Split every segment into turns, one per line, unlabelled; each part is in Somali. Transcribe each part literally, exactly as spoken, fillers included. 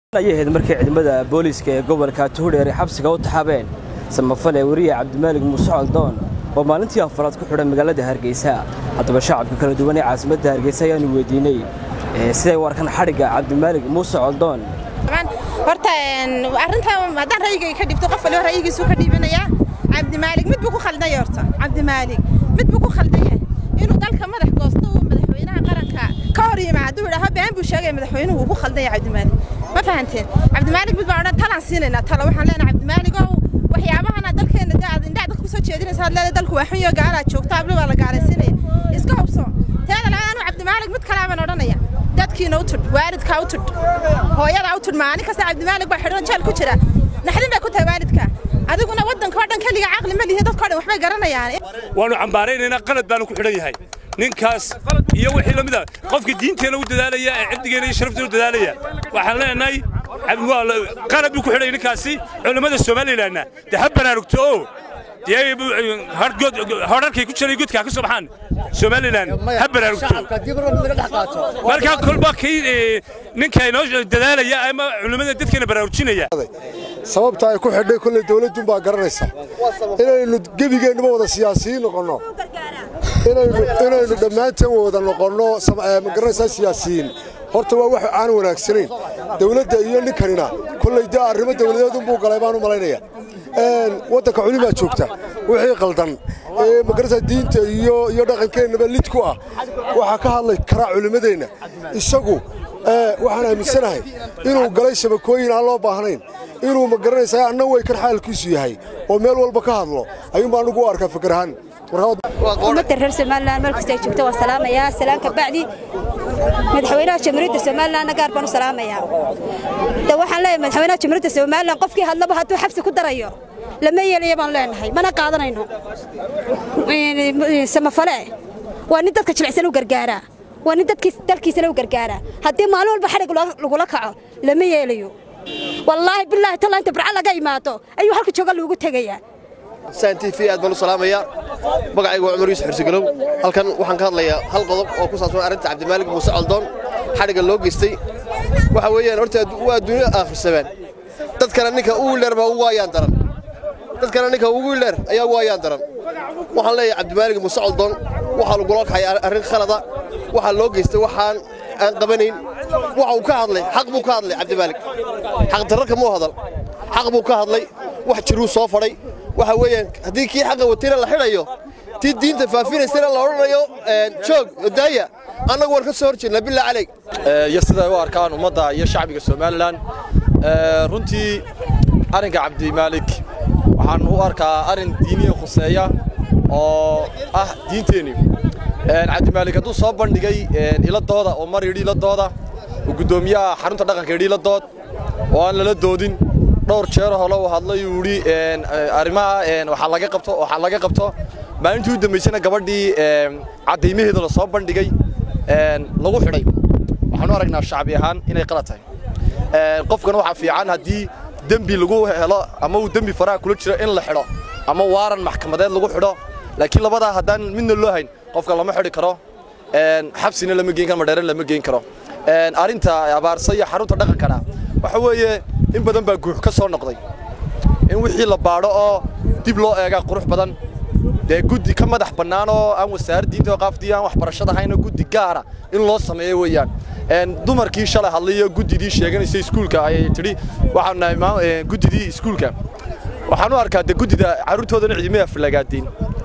ayaheed markay ciidamada booliiska ee gobolka Tuureer xabsiga u taxabeen samafale wariye Cabdimaalig Muuse Coldoon oo maalintii afraad ku xidhan magaalada Hargeysa haddaba shacabka kala duwan ee caasimadda Hargeysa ayaan weydiinay siday warkan xariga Cabdimaalig Muuse Coldoon
horta arinta haddaan ra'yigay ka dhibto qof waliba ra'yigiisu ka dhibanaya Cabdimaalig mid buu ku khaldan yahay horta Cabdimaalig mid buu ku khaldan yahay inuu dalka madax goosto madaxweynaha qaranka ka hor yimaado uu dhaho been buu sheegay madaxweynuhu ku khaldan yahay Cabdimaalig ما فهمتين عبد المالك بدنا تلا سيننا تلا وحنا لنا عبد المالك وحيابها dalkeena daad indhaad ku soo jeedinaysa hadlada dalku waxan iyo gaala joogta ablo wala gaalaysinay iska hubso taada laana Cabd Maalik mid kala baan oranaya dadkiina u tud waalidka u tud hooyada u tud maani kasta Cabd Maalik baa xidhan jeel ku jira naxdin baa ku tahay waalidka adiguna wadanka wadan kaliya aqli ma lihi dadka waxbay garanayaan
waanu cambaaraynayna qalad baan ku xidhan yahay ninkaas iyo wixii la mid ah qofka diinteena u dadaalaya ee ciddigeena iyo sharafteena u dadaalaya waxaan leenahay qalad buu ku xidhay ninkaasi culimada Soomaaliland dahabana rugto هارد هارد كي كل شيء يقول كأكو سبحان سوماليلاند هبنا ركتو مركا كل باقي نكاي نوج دلالة يا أما علماء الدين كنا براوتشينا يا
سبب تاعي كل حد كل الدولة تبغى قرنيسا إنه إنه جبي جينا موضة سياسيين نقولنا إنه إنه إنه دمانته موضة نقولنا سب قرنيسا سياسيين هرتوا واحد عن وناكسرين دولة دولة اللي كنا كل يدا الرمى دولة تبغى قلبان وملايين wadda ka culima joogta wixii qaldan ee magarasa diinta iyo iyo dhaqankeena lid ku ah waxa ka hadlay kara culimadeena isagu ee waxaan aaminsanahay inuu galay shabakooyin aan loo baahnayn inuu magaranaysaa anna way kan xaalkiisu yahay oo meel walba ka hadlo ayuu baan ugu arkaa fikrahan
ummadda reer Soomaaliland meel kasta ay joogto waa salaamaya salaanka bacdi madaxweynaha jamhuuriyadda Soomaaliland gaar baan u salaamaya da waxaan leeyahay madaxweynaha jamhuuriyadda Soomaaliland qofkii hadlaba hadduu xabsi ku darayo lama yeelayo baan leenahay mana qaadanayno samafale waa nin dadka jilicsan u gargaara waa nin dadkiisa dalkiisa u gargaara haddii maalin walba xarig lagu la kaco lama yeelayo wallaahi billahi tala inta barca laga imaado ayuu halka jooga loogu tagayaa
سانتيفي أدمن السلامية بقى عمر يوسف حرسقلو هل كان وحن كان ليا هل قضب أو قصص ما أردت عبد المالك موسى علدون حرق اللوجستي وحويا نورت ودنيا آخر السبان تذكر أنك أول لر هو يندرن تذكر أنك أول لر أي هو يندرن وحن ليا عبد المالك موسى علدون وحن الجلاك حي أرن خلدا وحن لوجستي وحن قبنين وحن كهذلي حق بو كهذلي عبد المالك حق ترك مو هذا حق بو كهذلي واحد شرو صافري waxa weeyaan hadii kii xaq watiina la xirayo tii diinta faafinaysa la oranayo joog daaya anagu war ka soo horjeedna billaah calayk
ee sida ay u arkaan ummadda iyo shacbiga Soomaaliland ee runtii arinka Cabdimaalig waxaan u arkaa arin diiniyo khuseeya oo ah diinteeni ee Cabdimaalig haduu soo bandhigay ila dooda oo mar yiri ila dooda oo gudoomiyaha xarunta dhaqanka yiri ila dood oo aan la doodin dhowr jeer hore oo hadlay yuri een arimaha een waxa laga qabto waxa laga qabto maalintii u dambeysana gabadhii een cadeymaheeda la soo bandhigay een lagu xidhay waxaan u aragnaa shacbi ahaan inay qalad tahay een qofkan waxa fiican hadii dambi lagu helo ama uu dambi faraha kula jiro in la xidho ama waaran maxkamadeed lagu xidho laakiin labada hadaan midna loo hayn qofka lama xidhi karo een xabsina lama geyn karo madheeran lama geyn karo een arinta abaarsa iyo xarunta dhaqankana waxa weeye in badan baa guux ka soo noqday in wixii la baadho oo dib loo eega qurux badan de guddi ka madax banaan oo aan wasaaraddiinta qaafdiyaan wax barashada hayna guddi gaara in loo sameeyo weeyaan een dumarkii shalay hadlayo guddidii sheeganaysa iskuulka ay tiri waxaan nahay guddidii iskuulka waxaan u arkaa de guddida caruurtooda ciidamada aflagaadeen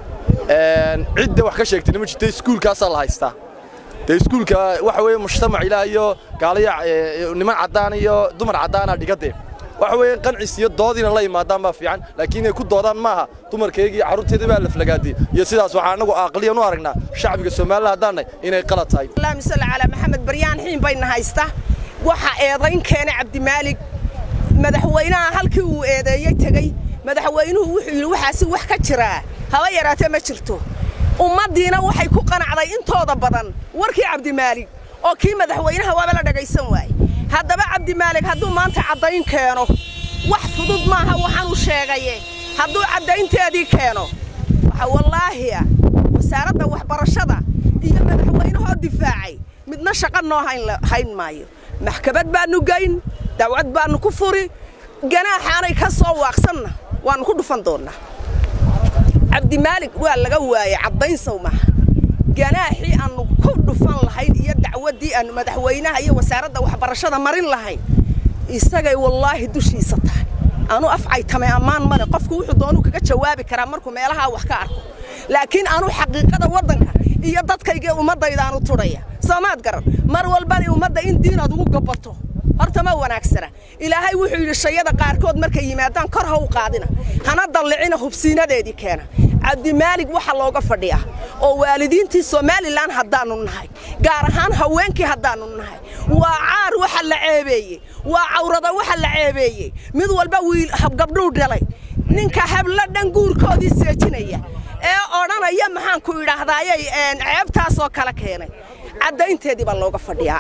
een cidda wax ka sheegtay ma jirtay iskuulkaas la haystaa de iskuulka waxa weeye mujtamac ilaa iyo gaaliya niman cadaan iyo dumar cadaan ah dhigade waxa weeye qancis iyo doodina la yimaadaan ma fiican laakiin ay ku doodaan maaha dumarkeegi caruurteeda baa la flagaadi iyo sidaas waxa anagu aqliyan u aragnaa shacbiga Soomaaliland hadaan inay qalad tahay
Allahumma salli ala Muhammad bariyaan xiin bayna haysta waxa eedayn keenay Cabdimaalig madaxweynaha halkii uu eedeeyay tagay madaxweynuhu wuxuu yiri waxaasi wax ka jira haba yaraatee ma jirto ummadina waxay ku qanacday intooda badan warkii Cabdimaalig oo kii madaxweynaha waaba la dhageysan waay haddaba Cabdimaalig hadduu maanta cadayn keeno wax fudud maaha waxaan u sheegay hadduu cadaynteedii keeno waxa wallaahi wasaaradda waxbarashada iyo madaxweynaha difaacay midna shaqo noo hayn maayo maxkamad baanu geyn
dacwad baanu ku furi ganaaxaanay ka soo waaqsanna waanu ku dhufan doonaa cabdimaalig waa laga waayay caddayn sawmaha ganaaxii aanu ku dhufan lahayn iyo dacwaddii aanu madaxweynaha iyo wasaaradda waxbarashada marin lahayn isagay wallaahi dushiisa tahay anu afcaytame ammaan male qofku wuxuu doonuu kaga jawaabi karaa markuu meelaha wax ka arko laakiin anu xaqiiqada waddanka iyo dadkayga ummadaydaanu tudhaya soomaad garan mar walbana ummadda in diinaad ugu gabato horta ma wanaagsana ilaahay wuxuu yidhi shayada qaarkood markay yimaadaan kor ha u qaadina hana dallicina hubsiinadeedii keena cabdimaalig waxa looga fadhiyaa oo waalidiintii Soomaaliland haddaanu nahay gaar ahaan haweenkii haddaanu nahay waa caar waxa la ceebeeyay waa cawrada waxa la ceebeeyay mid walba wiil gabdhow dhalay ninka habla dhan guurkoodii seejinaya ee odhanaya maxaan ku idhaahdayay ceebtaas oo kala keenay caddaynteedii baa looga fadhiyaa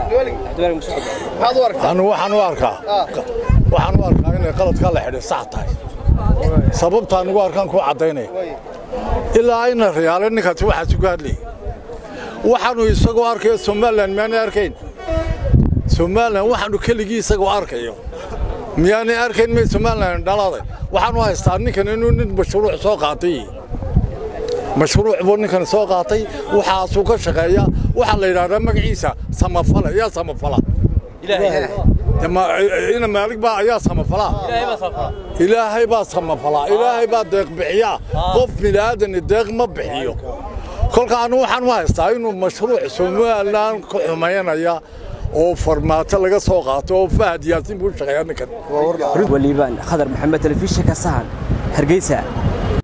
anu waxaan u arkaa waxaan u arkaa inay qaladka la xidhay sax tahay sababtaan ugu arkaan ku caddaynay ilaa ayna riyaale ninkaasi waxa sugu hadlay waxaanu isagoo arkay Soomaaliland maana arkayn Soomaaliland waxaanu keligii isagoo arkayo miyaanay arkayn ma Soomaaliland dhaladay waxaanu haystaa ninkan inuu nin mashruuc soo qaatay mashruuc buu ninkan soo qaatay waxa uu ka shaqeeyaa waxa la yiraahdaa magaciisa samafala yaa samafala ilaahay ma ina maalig baa ayaa samafala ilaahay baa samafala ilaahay baa deeq bixiya qof bilaadan deeq ma bixiyo kolka aanu waxaan u haystaa inuu mashruuc Soomaaliland ku xumaynaya oo farmaato laga soo qaato oo Fahad Yaasin buu shaqeeyaa ninkan
waliban Khadar Maxamed telefishinka Sahan Hargeysa.